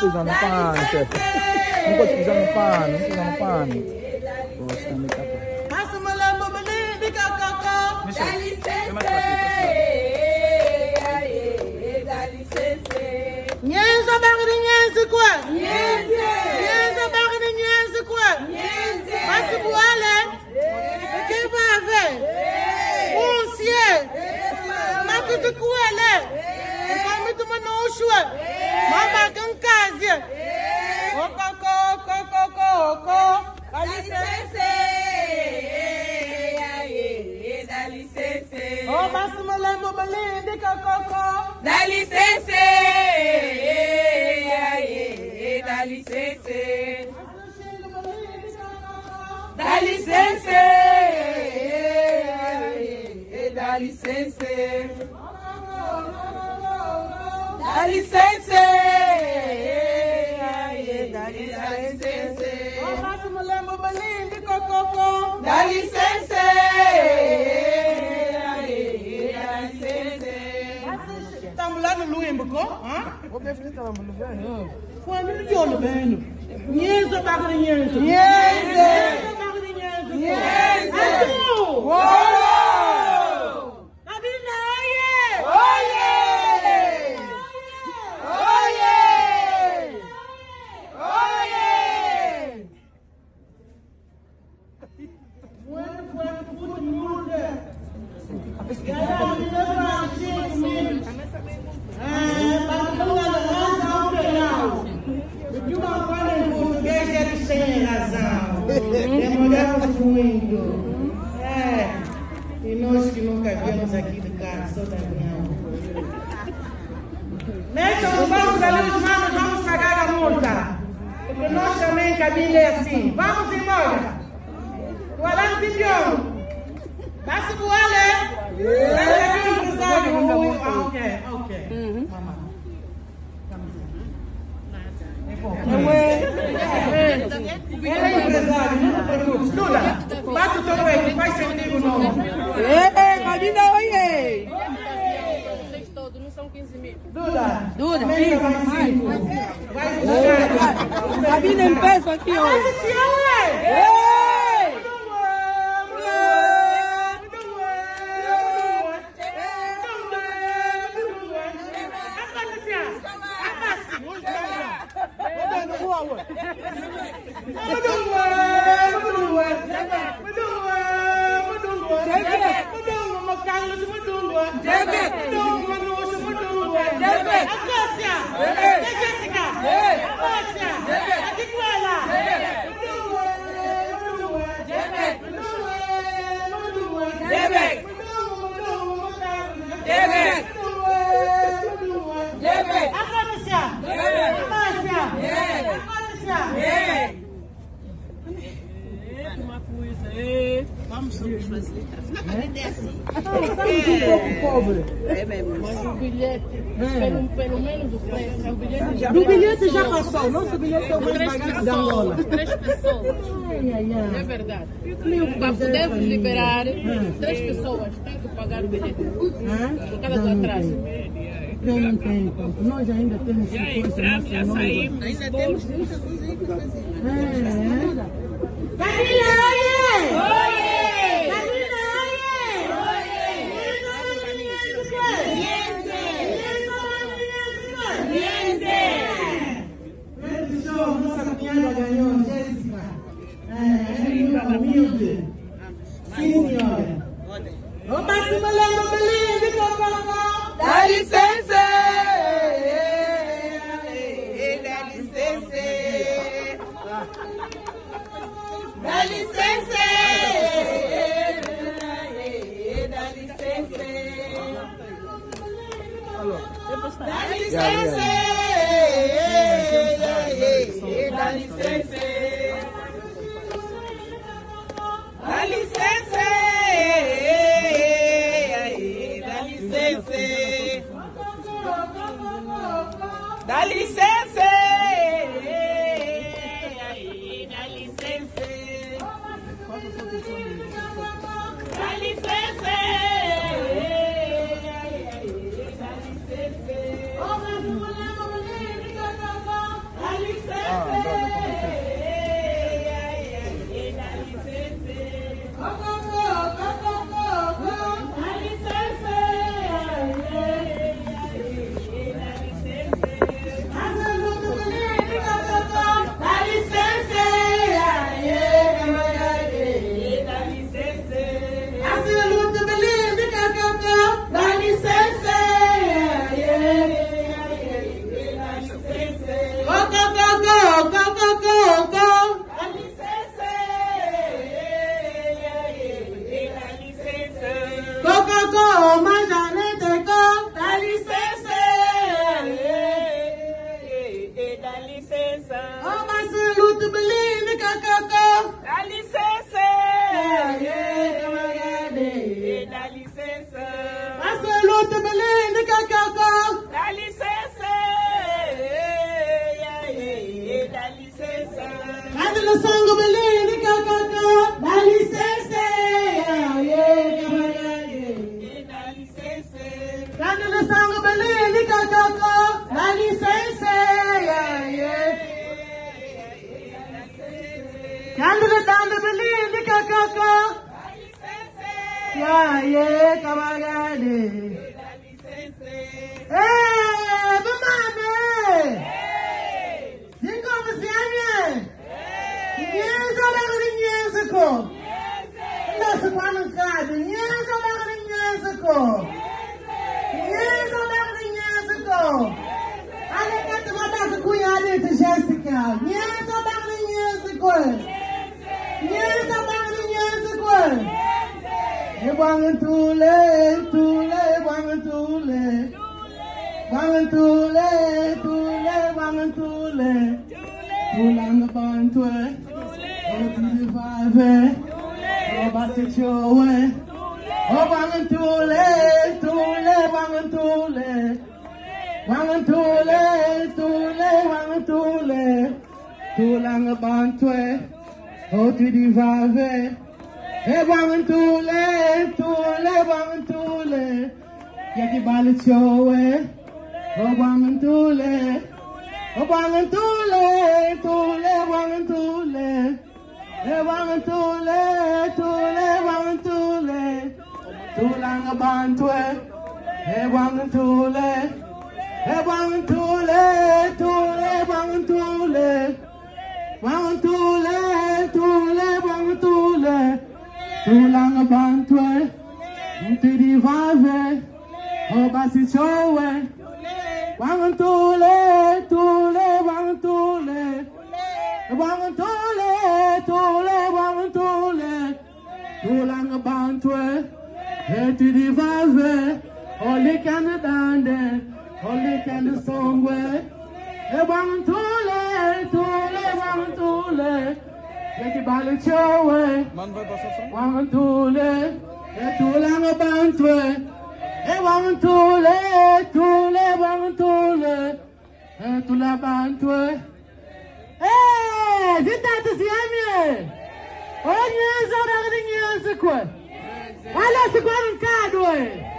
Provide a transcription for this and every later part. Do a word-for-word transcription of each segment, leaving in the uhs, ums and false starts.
pisar no pano, chefe. Não pode pisar no pano, não pisar no pano. Poxa, me capa. Passa uma lama, de cacacá. Dá licença. Dá licença. Nhenza barra de nhenza, quoi? Nhenza. Nhenza barra de nhenza, quoi? Nhenza. Passa boale. Quem vai ver? Monsieur. Mata de coelho. Come to my no sure. Mama can casa. Coco, coco, coco, coco. Dá licença. Dá licença. Oh, passa uma lama, de cacacá. Dá licença. Dá licença. Dá licença. Dá licença. Dá licença. Dá licença. Oh, passa uma lama, de cacacá. Dá licença. Estamos lá no Luimbuco, hã? Vou ver se estamos no velho. Foi no Jolo, velho. Nhenza, barra de nhenza. Nhenza. Barra de nhenza. Nhenza. Uou! Cabina, oye! Oye! Oye! Oye! Bueno, bueno, puto mundo. Eles têm razão. Demoramos muito. É. E nós que nunca viemos aqui de carro, só da reunião. Metam no banco ali os manos, vamos pagar a multa. Porque nós também, cabine é assim. Vamos embora. O Alan Pipião. Dá-se boale. Dá-se aqui o empresário. Ah, ok, ok. Mamãe. Ela é empresária, não te preocupes. Duda, bate o teu peito, faz sentido o nome. Ei, Cabina, oye! Vocês todos, não são quinze mil. Duda, Duda, vai cinco. Vai buscar. Cabina em peso aqui, ó. Mas esse homem! Vamos facilitar. É assim. Estamos um pouco pobres. É mesmo. Mas o bilhete, pelo, pelo menos o preço, o bilhete já Do bilhete já passou. Nosso bilhete é o mais barato da Angola. Três pessoas. Ai, ai, ai. É verdade. Para podermos liberar, três pessoas têm que pagar o bilhete. Por cada do atraso. Eu não tenho conta. Nós ainda temos Já coisa entramos, já nossa, saímos. Ainda temos muita coisa que fazer. É. Camila, oye! Oye! Camila, oye! Oye! Niente! Grande show, nossa cunhada ganhou, Jéssica. É, humilde. Sim, senhora. Opa, se me lembra, Belinha, de Cococó. Dá licença! Dá licença! Dá licença! Dá licença! Dá licença! Dá licença! Dá licença! Dá licença! Dá licença! Dá licença! Dá licença! Dá licença! ko. Ya ye kabagade. Eh, bamame. Dingo msianye. Nyezo bagri nyezo ko. Nasa panangkade. Nyezo bagri nyezo ko. Nyezo bagri nyezo ko. Ale kata mata kuya ale te Jessica. Nyezo bagri nyezo ko. Nyezo bagri nyezo ko. Ebang tule tule bang tule. Bang tule tule bang tule. Tulang bantwe. Oh tule five. Oh bate chowe. Oh bang tule tule bang tule. Bang tule tule bang tule. Tulang bantwe. Oh tule five. Hey, bang tule, tule, bang tule, yaki balit showe. Oh, bang tule, oh, bang tule, tule, bang tule. Hey, bang tule, tule, bang tule, tulang bantwe. Hey, bang tule, hey, bang tule, tule, bang tule, bang tule, tule, bang tule. Tulang bantwe, tiri vave, oh basi chowe, bang tule, tule, bang tule, bang tule, tule, bang tule, tulang bantwe, tiri vave, oli Canada, oli Canada songwe, bang tule, tule, bang tule. Yaki balit chowe, bang tule, tulang bantwe, bang tule, tule, bang tule, tulang bantwe. Eh, zita tasiamye. Oh, nyezo bagri nyezo kwa. Wala sigwan kadwe.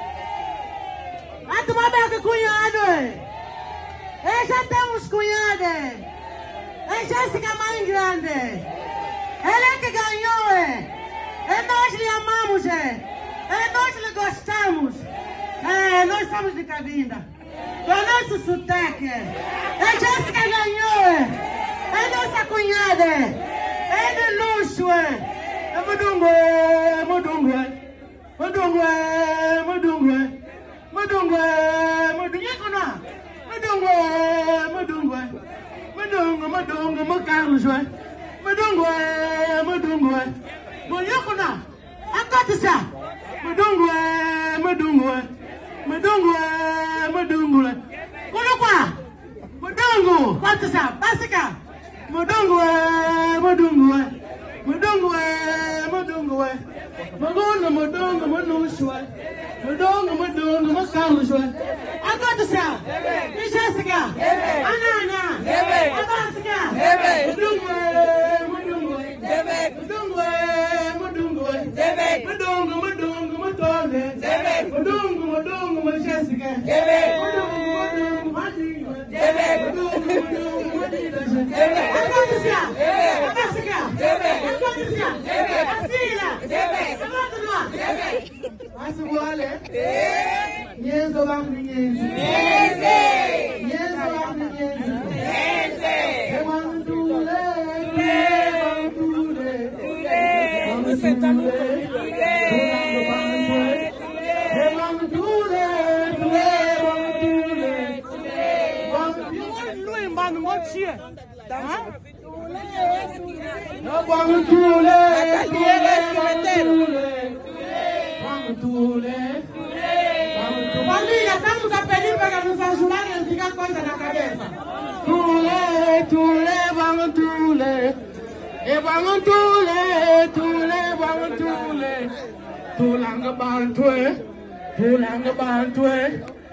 Atu mabaka kunyade. Eh, chantamos kunyade. Eh, Jessica mãe grande. Ela é que ganhou, é. É nós lhe amamos, é. É nós lhe gostamos. É, nós somos de Cabinda. É nosso sotaque, é. É Jéssica ganhou, é. É nossa cunhada, é. É de luxo, é. É Mudungue, é Mudungue. Mudungue, Mudungue. Mudungue, Mudungue. Mudungue, Mudungue. Mudungue, Mudungue, Mucarlos, é. Mudungwe, Mudungwe, Muyukuna, Akatisa, Mudungwe, Mudungwe, Mudungwe, Mudungwe, Kulukwa, Mudungu, Katisa, Basika, Mudungwe, Mudungwe, Mudungwe, Mudungwe, Mudungu, Mudungu, Munushwe, Mudungu, Mudungu, Mukalushwe, Akatisa, Jessica, Anana, Abasika, Mudungwe. Mudungwe, Mudungwe, Mudungu, Mudungu, Mutole, Mudungu, Mudungu, Mujessica, Mudungu, Mudungu, Madiwa, Mudungu, Mudungu, Madiwa, Akatisia, Akasika, Akatisia, Asila, Akatuma, Asuwale, Nyezo bakri nyezo, Nyezo bakri nyezo, Emantule, Família, estamos a pedir para nos ajudarem a ficar coisa na cabeça. Tule, tule, vamos tule. E bang tule, tule, bang tule. Tulang bantwe, tulang bantwe.